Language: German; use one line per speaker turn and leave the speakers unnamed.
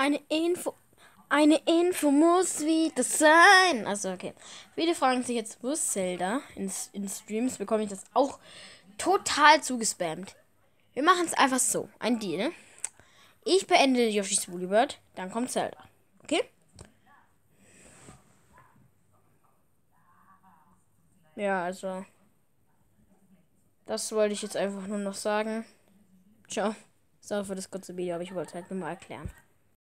Eine Info. Eine Info muss wieder sein. Also, okay. Viele fragen sich jetzt, wo ist Zelda? In Streams bekomme ich das auch total zugespammt. Wir machen es einfach so. Ein Deal, ne? Ich beende Yoshi's Woolly World, dann kommt Zelda. Okay? Ja, also. Das wollte ich jetzt einfach nur noch sagen. Ciao. Sorry für das kurze Video, aber ich wollte es halt nur mal erklären.